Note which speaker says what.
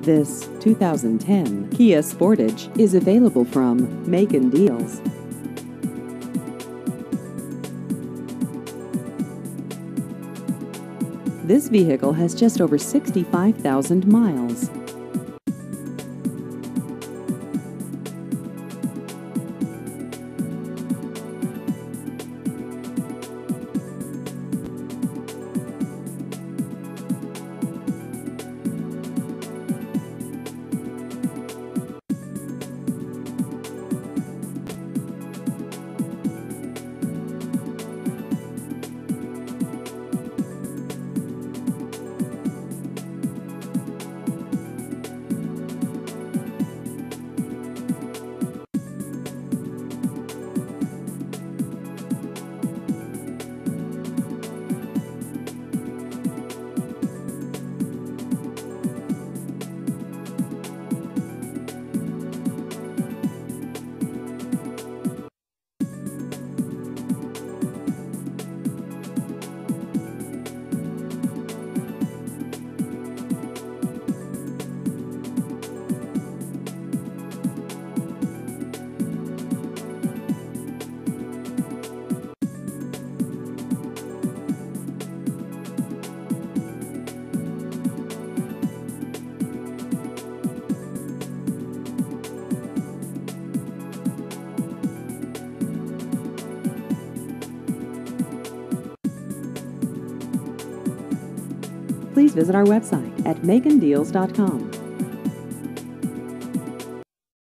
Speaker 1: This 2010 Kia Sportage is available from Macon Deals. This vehicle has just over 65,000 miles. Please visit our website at macondeals.com.